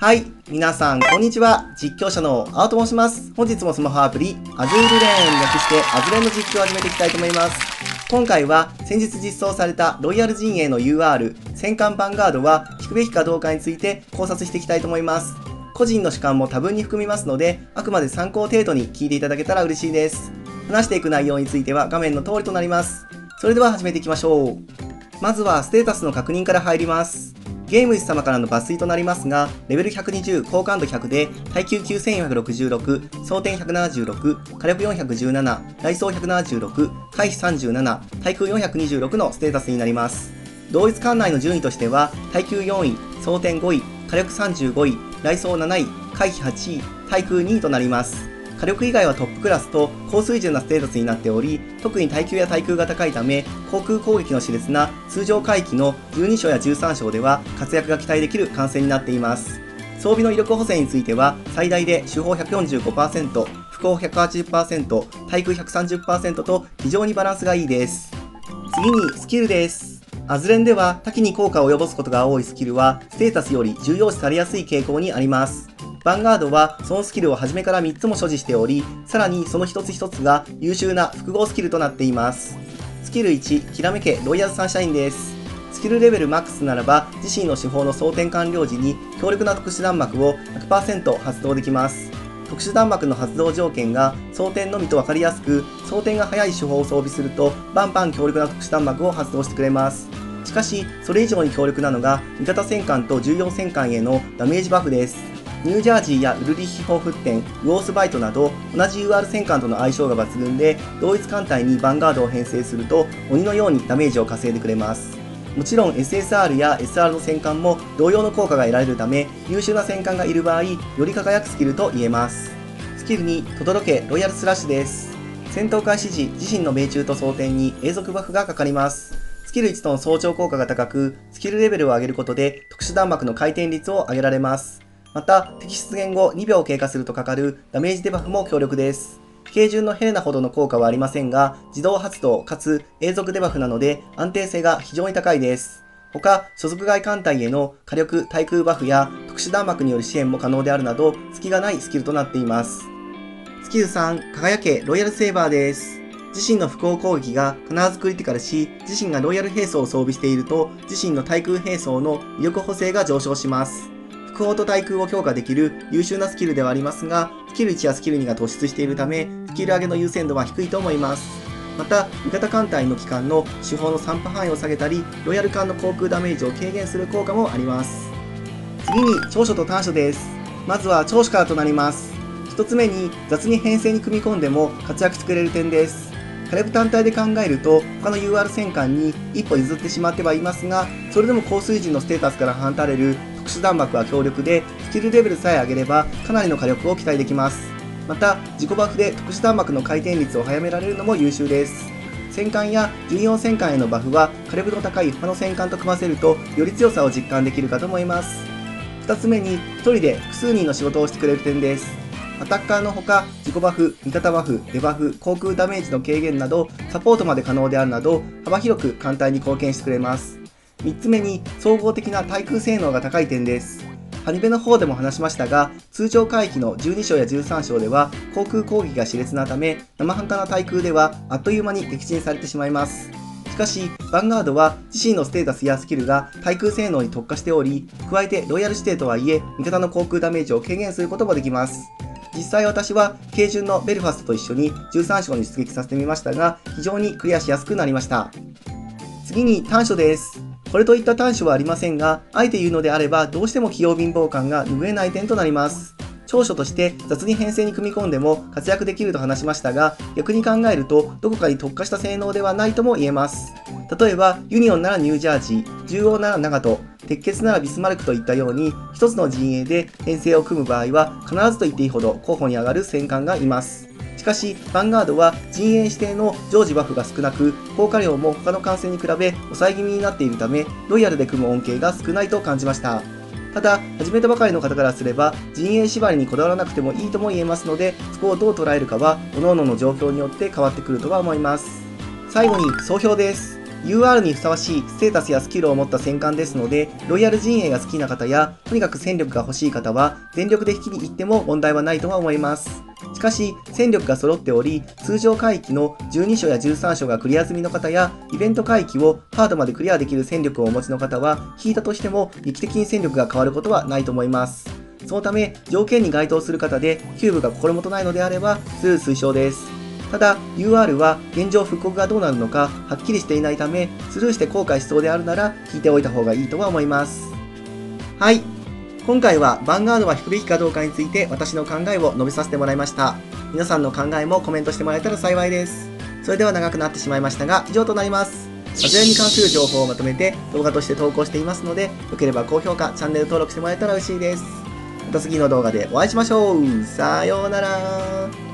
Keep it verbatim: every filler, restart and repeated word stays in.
はい、皆さんこんにちは。実況者の青と申します。本日もスマホアプリ Azure Lane 略してアズレンの実況を始めていきたいと思います。今回は先日実装されたロイヤル陣営の ユーアール 戦艦ヴァンガードは引くべきかどうかについて考察していきたいと思います。個人の主観も多分に含みますので、あくまで参考程度に聞いていただけたら嬉しいです。話していく内容については画面の通りとなります。それでは始めていきましょう。まずはステータスの確認から入ります。ゲームイス様からの抜粋となりますが、レベルひゃくにじゅう、好感度ひゃくで、耐久きゅうせんよんひゃくろくじゅうろく、装填ひゃくななじゅうろく、火力よんひゃくじゅうなな、雷装ひゃくななじゅうろく、回避さんじゅうなな、対空よんひゃくにじゅうろくのステータスになります。同一艦内の順位としては、耐久よんい、装填ごい、火力さんじゅうごい、雷装なない、回避はちい、対空にいとなります。火力以外はトップクラスと高水準なステータスになっており、特に耐久や対空が高いため、航空攻撃の熾烈な通常海域のじゅうに章やじゅうさん章では活躍が期待できる艦船になっています。装備の威力補正については、最大で主砲 ひゃくよんじゅうごパーセント、副砲 ひゃくはちじゅっパーセント、対空 ひゃくさんじゅっパーセント と非常にバランスがいいです。次にスキルです。アズレンでは多岐に効果を及ぼすことが多いスキルは、ステータスより重要視されやすい傾向にあります。ヴァンガードはそのスキルを初めからみっつも所持しており、さらにその一つ一つが優秀な複合スキルとなっています。スキルいち、きらめけロイヤルサンシャインです。スキルレベルマックスならば、自身の手法の装填完了時に強力な特殊弾幕を ひゃくパーセント 発動できます。特殊弾幕の発動条件が装填のみと分かりやすく、装填が速い手法を装備するとバンバン強力な特殊弾幕を発動してくれます。しかし、それ以上に強力なのが味方戦艦と重要戦艦へのダメージバフです。ニュージャージーやウルリッヒホーフッテン、ウォースバイトなど同じ ユーアール 戦艦との相性が抜群で、同一艦隊にヴァンガードを編成すると鬼のようにダメージを稼いでくれます。もちろん エスエスアール や エスアール の戦艦も同様の効果が得られるため、優秀な戦艦がいる場合、より輝くスキルと言えます。スキルに、轟けロイヤルスラッシュです。戦闘開始時、自身の命中と装填に永続バフがかかります。スキルいちとの相乗効果が高く、スキルレベルを上げることで特殊弾幕の回転率を上げられます。また、敵出現後にびょう経過するとかかるダメージデバフも強力です。軽順のヘレナほどの効果はありませんが、自動発動かつ永続デバフなので安定性が非常に高いです。他、所属外艦隊への火力対空バフや特殊弾幕による支援も可能であるなど、隙がないスキルとなっています。スキルさん、輝けロイヤルセーバーです。自身の複合攻撃が必ずクリティカルし、自身がロイヤル兵装を装備していると、自身の対空兵装の威力補正が上昇します。複砲と対空を強化できる優秀なスキルではありますが、スキルいちやスキルにが突出しているため、スキル上げの優先度は低いと思います。また、味方艦隊の機関の手法の散布範囲を下げたり、ロイヤル艦の航空ダメージを軽減する効果もあります。次に長所と短所です。まずは長所からとなります。ひとつめに雑に編成に組み込んでも活躍してくれる点です。火力単体で考えると他の ユーアール 戦艦に一歩譲ってしまってはいますが、それでも高水準のステータスから放たれる特殊弾幕は強力で、スキルレベルさえ上げればかなりの火力を期待できます。また、自己バフで特殊弾幕の回転率を早められるのも優秀です。戦艦や巡洋戦艦へのバフは火力の高い他の戦艦と組ませるとより強さを実感できるかと思います。ふたつめにひとりで複数人の仕事をしてくれる点です。アタッカーのほか、自己バフ、味方バフ、デバフ、航空ダメージの軽減など、サポートまで可能であるなど、幅広く艦隊に貢献してくれます。みっつめに、総合的な対空性能が高い点です。ハニベの方でも話しましたが、通常海域のじゅうに章やじゅうさん章では、航空攻撃が熾烈なため、生半可な対空では、あっという間に撃沈されてしまいます。しかし、ヴァンガードは自身のステータスやスキルが対空性能に特化しており、加えてロイヤル指定とはいえ、味方の航空ダメージを軽減することもできます。実際私は軽順のベルファストと一緒にじゅうさん章に出撃させてみましたが、非常にクリアしやすくなりました。次に短所です。これといった短所はありませんが、あえて言うのであればどうしても器用貧乏感が拭えない点となります。長所として雑に編成に組み込んでも活躍できると話しましたが、逆に考えるとどこかに特化した性能ではないとも言えます。例えばユニオンならニュージャージー、獣王なら長門、鉄血ならビスマルクといったように一つの陣営で編成を組む場合は必ずと言っていいほど候補に上がる戦艦がいます。しかし、ヴァンガードは陣営指定の常時バフが少なく、効果量も他の艦船に比べ抑え気味になっているため、ロイヤルで組む恩恵が少ないと感じました。ただ、始めたばかりの方からすれば、陣営縛りにこだわらなくてもいいとも言えますので、そこをどう捉えるかは、各々の状況によって変わってくるとは思います。最後に、総評です。 ユーアール にふさわしいステータスやスキルを持った戦艦ですので、ロイヤル陣営が好きな方や、とにかく戦力が欲しい方は、全力で引きに行っても問題はないとは思います。しかし、戦力が揃っており、通常海域のじゅうに章やじゅうさん章がクリア済みの方や、イベント海域をハードまでクリアできる戦力をお持ちの方は、引いたとしても劇的に戦力が変わることはないと思います。そのため、条件に該当する方で、キューブが心もとないのであれば、スルー推奨です。ただ、ユーアール は現状復刻がどうなるのかはっきりしていないため、スルーして後悔しそうであるなら、引いておいた方がいいとは思います。はい。今回はヴァンガードは引くべきかどうかについて私の考えを述べさせてもらいました。皆さんの考えもコメントしてもらえたら幸いです。それでは長くなってしまいましたが、以上となります。アズレに関する情報をまとめて動画として投稿していますので、よければ高評価、チャンネル登録してもらえたら嬉しいです。また次の動画でお会いしましょう。さようなら。